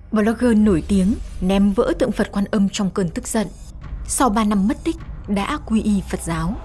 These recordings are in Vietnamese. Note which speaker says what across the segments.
Speaker 1: Blogger nổi tiếng ném vỡ tượng Phật Quan Âm trong cơn tức giận. Sau 3 năm mất tích đã quy y Phật giáo.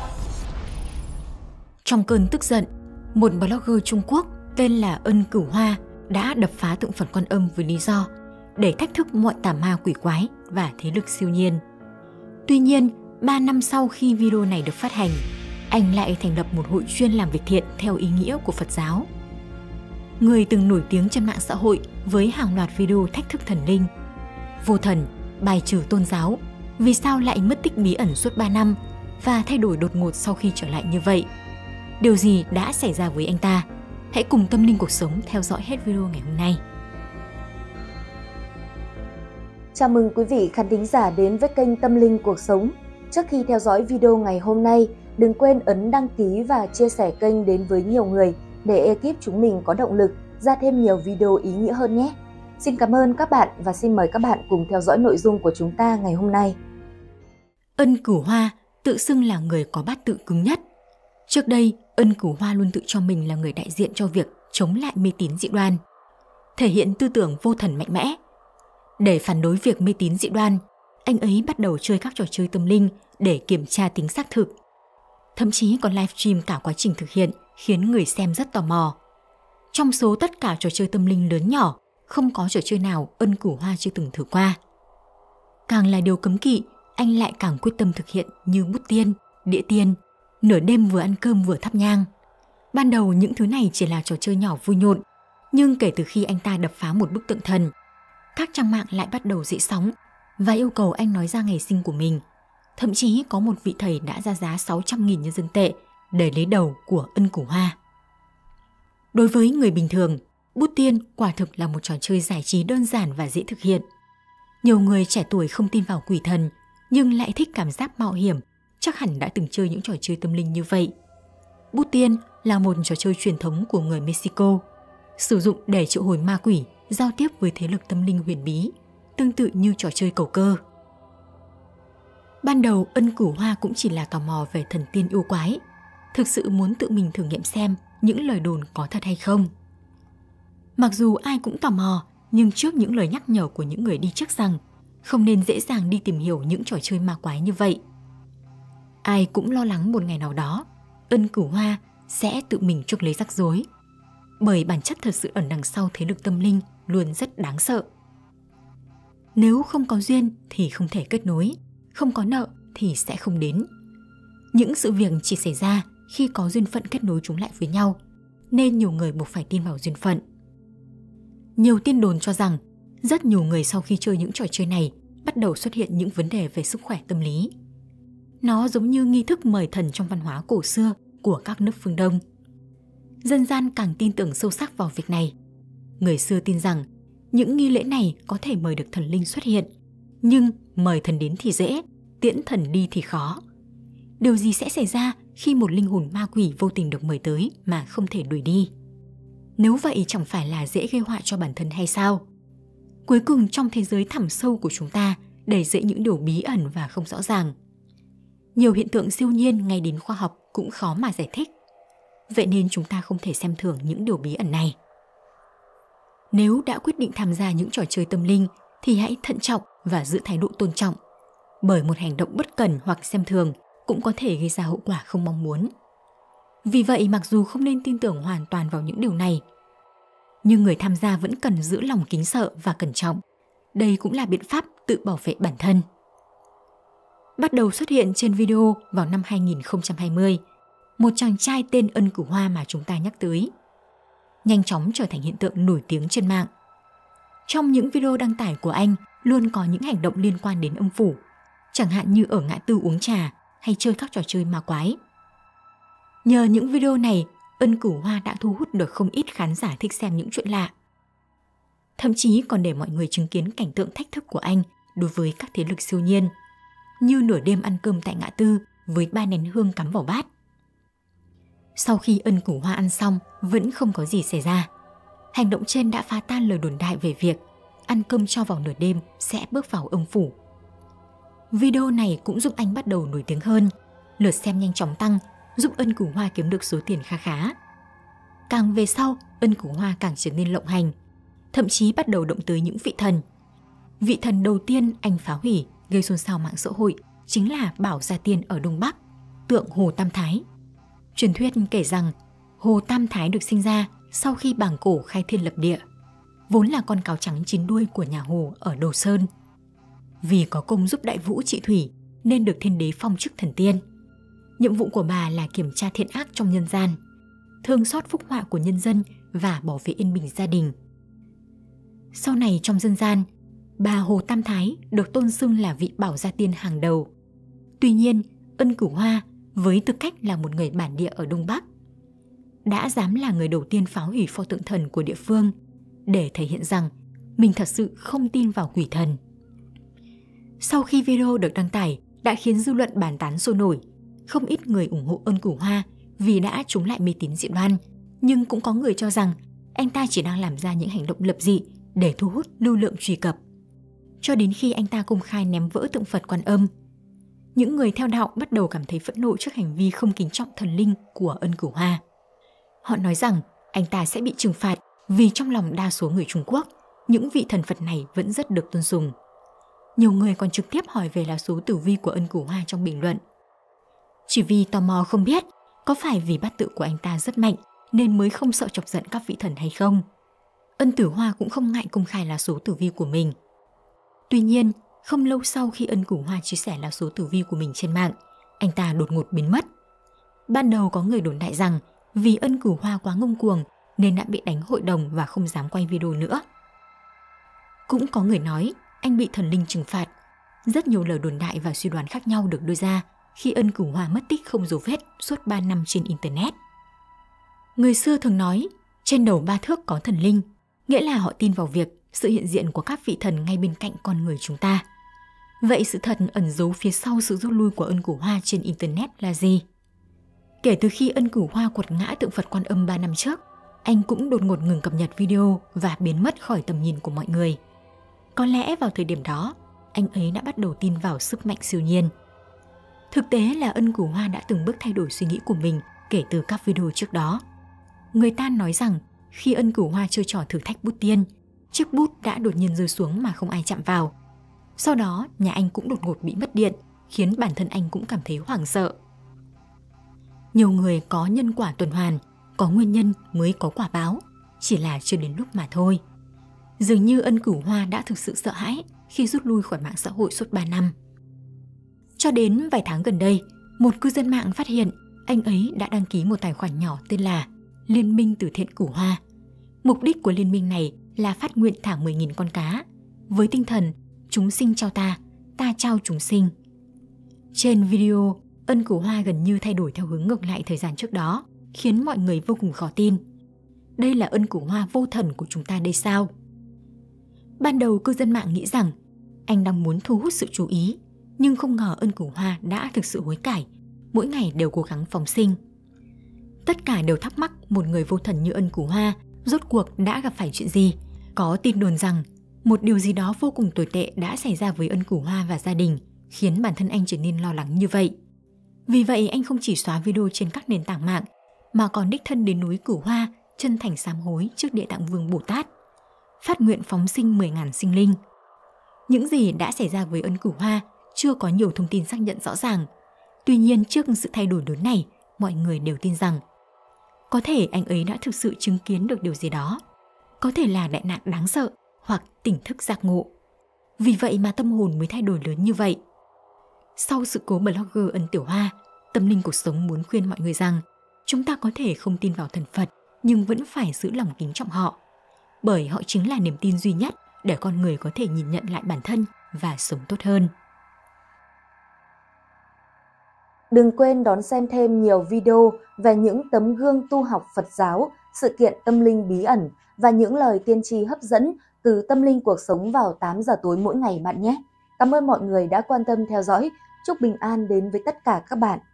Speaker 1: Trong cơn tức giận, một blogger Trung Quốc tên là Ân Cửu Hoa đã đập phá tượng Phật Quan Âm với lý do để thách thức mọi tà ma quỷ quái và thế lực siêu nhiên. Tuy nhiên, 3 năm sau khi video này được phát hành, anh lại thành lập một hội chuyên làm việc thiện theo ý nghĩa của Phật giáo. Người từng nổi tiếng trên mạng xã hội với hàng loạt video thách thức thần linh, vô thần, bài trừ tôn giáo, vì sao lại mất tích bí ẩn suốt 3 năm và thay đổi đột ngột sau khi trở lại như vậy? Điều gì đã xảy ra với anh ta? Hãy cùng Tâm Linh Cuộc Sống theo dõi hết video ngày hôm nay.
Speaker 2: Chào mừng quý vị khán thính giả đến với kênh Tâm Linh Cuộc Sống. Trước khi theo dõi video ngày hôm nay, đừng quên ấn đăng ký và chia sẻ kênh đến với nhiều người để ekip chúng mình có động lực ra thêm nhiều video ý nghĩa hơn nhé. Xin cảm ơn các bạn và xin mời các bạn cùng theo dõi nội dung của chúng ta ngày hôm nay.
Speaker 1: Ân Cửu Hoa tự xưng là người có bát tự cứng nhất. Trước đây, Ân Cửu Hoa luôn tự cho mình là người đại diện cho việc chống lại mê tín dị đoan, thể hiện tư tưởng vô thần mạnh mẽ. Để phản đối việc mê tín dị đoan, anh ấy bắt đầu chơi các trò chơi tâm linh để kiểm tra tính xác thực. Thậm chí còn livestream cả quá trình thực hiện khiến người xem rất tò mò. Trong số tất cả trò chơi tâm linh lớn nhỏ, không có trò chơi nào Ân Cửu Hoa chưa từng thử qua. Càng là điều cấm kỵ, anh lại càng quyết tâm thực hiện như bút tiên, đĩa tiên, nửa đêm vừa ăn cơm vừa thắp nhang. Ban đầu những thứ này chỉ là trò chơi nhỏ vui nhộn, nhưng kể từ khi anh ta đập phá một bức tượng thần, các trang mạng lại bắt đầu dậy sóng và yêu cầu anh nói ra ngày sinh của mình. Thậm chí có một vị thầy đã ra giá 600.000 nhân dân tệ để lấy đầu của Ân Cửu Hoa. Đối với người bình thường, bút tiên quả thực là một trò chơi giải trí đơn giản và dễ thực hiện. Nhiều người trẻ tuổi không tin vào quỷ thần nhưng lại thích cảm giác mạo hiểm, chắc hẳn đã từng chơi những trò chơi tâm linh như vậy. Bút tiên là một trò chơi truyền thống của người Mexico, sử dụng để triệu hồi ma quỷ, giao tiếp với thế lực tâm linh huyền bí, tương tự như trò chơi cầu cơ. Ban đầu Ân Cửu Hoa cũng chỉ là tò mò về thần tiên yêu quái, thực sự muốn tự mình thử nghiệm xem những lời đồn có thật hay không. Mặc dù ai cũng tò mò, nhưng trước những lời nhắc nhở của những người đi trước rằng không nên dễ dàng đi tìm hiểu những trò chơi ma quái như vậy. Ai cũng lo lắng một ngày nào đó, Ân Cửu Hoa sẽ tự mình chuốc lấy rắc rối, bởi bản chất thật sự ẩn đằng sau thế lực tâm linh luôn rất đáng sợ. Nếu không có duyên thì không thể kết nối, không có nợ thì sẽ không đến. Những sự việc chỉ xảy ra khi có duyên phận kết nối chúng lại với nhau, nên nhiều người buộc phải tin vào duyên phận. Nhiều tin đồn cho rằng rất nhiều người sau khi chơi những trò chơi này bắt đầu xuất hiện những vấn đề về sức khỏe tâm lý. Nó giống như nghi thức mời thần trong văn hóa cổ xưa của các nước phương Đông. Dân gian càng tin tưởng sâu sắc vào việc này. Người xưa tin rằng những nghi lễ này có thể mời được thần linh xuất hiện, nhưng mời thần đến thì dễ, tiễn thần đi thì khó. Điều gì sẽ xảy ra khi một linh hồn ma quỷ vô tình được mời tới mà không thể đuổi đi? Nếu vậy chẳng phải là dễ gây họa cho bản thân hay sao? Cuối cùng trong thế giới thẳm sâu của chúng ta đầy rẫy những điều bí ẩn và không rõ ràng. Nhiều hiện tượng siêu nhiên ngay đến khoa học cũng khó mà giải thích. Vậy nên chúng ta không thể xem thường những điều bí ẩn này. Nếu đã quyết định tham gia những trò chơi tâm linh thì hãy thận trọng và giữ thái độ tôn trọng, bởi một hành động bất cẩn hoặc xem thường cũng có thể gây ra hậu quả không mong muốn. Vì vậy mặc dù không nên tin tưởng hoàn toàn vào những điều này, nhưng người tham gia vẫn cần giữ lòng kính sợ và cẩn trọng. Đây cũng là biện pháp tự bảo vệ bản thân. Bắt đầu xuất hiện trên video vào năm 2020, một chàng trai tên Ân Cửu Hoa mà chúng ta nhắc tới nhanh chóng trở thành hiện tượng nổi tiếng trên mạng. Trong những video đăng tải của anh luôn có những hành động liên quan đến âm phủ, chẳng hạn như ở ngã tư uống trà hay chơi các trò chơi ma quái. Nhờ những video này, Ân Cửu Hoa đã thu hút được không ít khán giả thích xem những chuyện lạ. Thậm chí còn để mọi người chứng kiến cảnh tượng thách thức của anh đối với các thế lực siêu nhiên, như nửa đêm ăn cơm tại ngã tư với 3 nén hương cắm vào bát. Sau khi Ân Cửu Hoa ăn xong vẫn không có gì xảy ra. Hành động trên đã phá tan lời đồn đại về việc ăn cơm cho vào nửa đêm sẽ bước vào âm phủ. Video này cũng giúp anh bắt đầu nổi tiếng hơn, lượt xem nhanh chóng tăng, giúp Ân Cửu Hoa kiếm được số tiền kha khá. Càng về sau, Ân Cửu Hoa càng trở nên lộng hành. thậm chí bắt đầu động tới những vị thần. Vị thần đầu tiên anh phá hủy gây xôn xao mạng xã hội chính là Bảo Gia Tiên ở Đông Bắc, tượng Hồ Tam Thái. Truyền thuyết kể rằng Hồ Tam Thái được sinh ra sau khi Bàng Cổ khai thiên lập địa, vốn là con cáo trắng 9 đuôi của nhà Hồ ở Đồ Sơn. Vì có công giúp đại vũ trị thủy nên được thiên đế phong chức thần tiên. Nhiệm vụ của bà là kiểm tra thiện ác trong nhân gian, thương xót phúc họa của nhân dân và bảo vệ yên bình gia đình. Sau này trong dân gian, bà Hồ Tam Thái được tôn xưng là vị Bảo Gia Tiên hàng đầu. Tuy nhiên, Ân Cửu Hoa với tư cách là một người bản địa ở Đông Bắc đã dám là người đầu tiên phá hủy pho tượng thần của địa phương để thể hiện rằng mình thật sự không tin vào quỷ thần. Sau khi video được đăng tải đã khiến dư luận bàn tán sôi nổi, không ít người ủng hộ Ân Cửu Hoa vì đã chống lại mê tín dị đoan, nhưng cũng có người cho rằng anh ta chỉ đang làm ra những hành động lập dị để thu hút lưu lượng truy cập. Cho đến khi anh ta công khai ném vỡ tượng Phật Quan Âm, những người theo đạo bắt đầu cảm thấy phẫn nộ trước hành vi không kính trọng thần linh của Ân Cửu Hoa. Họ nói rằng anh ta sẽ bị trừng phạt vì trong lòng đa số người Trung Quốc, những vị thần Phật này vẫn rất được tôn sùng. Nhiều người còn trực tiếp hỏi về lá số tử vi của Ân Cửu Hoa trong bình luận. Chỉ vì tò mò không biết có phải vì bát tự của anh ta rất mạnh nên mới không sợ chọc giận các vị thần hay không. Ân Tử Hoa cũng không ngại công khai lá số tử vi của mình. Tuy nhiên, không lâu sau khi Ân Cửu Hoa chia sẻ lá số tử vi của mình trên mạng, anh ta đột ngột biến mất. Ban đầu có người đồn đại rằng vì Ân Cửu Hoa quá ngông cuồng nên đã bị đánh hội đồng và không dám quay video nữa. Cũng có người nói anh bị thần linh trừng phạt. Rất nhiều lời đồn đại và suy đoán khác nhau được đưa ra khi Ân Cửu Hoa mất tích không dấu vết suốt 3 năm trên Internet. Người xưa thường nói trên đầu 3 thước có thần linh, nghĩa là họ tin vào việc sự hiện diện của các vị thần ngay bên cạnh con người chúng ta. Vậy sự thật ẩn giấu phía sau sự rút lui của Ân Cửu Hoa trên Internet là gì? Kể từ khi Ân Cửu Hoa quật ngã tượng Phật Quan Âm 3 năm trước, anh cũng đột ngột ngừng cập nhật video và biến mất khỏi tầm nhìn của mọi người. Có lẽ vào thời điểm đó, anh ấy đã bắt đầu tin vào sức mạnh siêu nhiên. Thực tế là Ân Cửu Hoa đã từng bước thay đổi suy nghĩ của mình kể từ các video trước đó. Người ta nói rằng khi Ân Cửu Hoa chơi trò thử thách bút tiên, chiếc bút đã đột nhiên rơi xuống mà không ai chạm vào. Sau đó, nhà anh cũng đột ngột bị mất điện, khiến bản thân anh cũng cảm thấy hoảng sợ. Nhiều người có nhân quả tuần hoàn, có nguyên nhân mới có quả báo, chỉ là chưa đến lúc mà thôi. Dường như Ân Cửu Hoa đã thực sự sợ hãi khi rút lui khỏi mạng xã hội suốt 3 năm. Cho đến vài tháng gần đây, một cư dân mạng phát hiện anh ấy đã đăng ký một tài khoản nhỏ tên là Liên minh Từ thiện Cửu Hoa. Mục đích của liên minh này là phát nguyện thả 10.000 con cá, với tinh thần chúng sinh trao ta, ta trao chúng sinh. Trên video, Ân Cửu Hoa gần như thay đổi theo hướng ngược lại thời gian trước đó, khiến mọi người vô cùng khó tin. Đây là Ân Cửu Hoa vô thần của chúng ta đây sao? Ban đầu cư dân mạng nghĩ rằng anh đang muốn thu hút sự chú ý, nhưng không ngờ Ân Cửu Hoa đã thực sự hối cải, mỗi ngày đều cố gắng phóng sinh. Tất cả đều thắc mắc một người vô thần như Ân Cửu Hoa rốt cuộc đã gặp phải chuyện gì. Có tin đồn rằng một điều gì đó vô cùng tồi tệ đã xảy ra với Ân Cửu Hoa và gia đình, khiến bản thân anh trở nên lo lắng như vậy. Vì vậy anh không chỉ xóa video trên các nền tảng mạng, mà còn đích thân đến núi Cửu Hoa chân thành sám hối trước Địa Tạng Vương Bồ Tát, phát nguyện phóng sinh 10.000 sinh linh. Những gì đã xảy ra với Ân Cửu Hoa chưa có nhiều thông tin xác nhận rõ ràng. Tuy nhiên trước sự thay đổi lớn này, mọi người đều tin rằng có thể anh ấy đã thực sự chứng kiến được điều gì đó. Có thể là đại nạn đáng sợ hoặc tỉnh thức giác ngộ. Vì vậy mà tâm hồn mới thay đổi lớn như vậy. Sau sự cố blogger Ân Tiểu Hoa, Tâm Linh Cuộc Sống muốn khuyên mọi người rằng chúng ta có thể không tin vào thần Phật nhưng vẫn phải giữ lòng kính trọng họ. Bởi họ chính là niềm tin duy nhất để con người có thể nhìn nhận lại bản thân và sống tốt hơn.
Speaker 2: Đừng quên đón xem thêm nhiều video về những tấm gương tu học Phật giáo, sự kiện tâm linh bí ẩn và những lời tiên tri hấp dẫn từ Tâm Linh Cuộc Sống vào 8 giờ tối mỗi ngày bạn nhé. Cảm ơn mọi người đã quan tâm theo dõi. Chúc bình an đến với tất cả các bạn.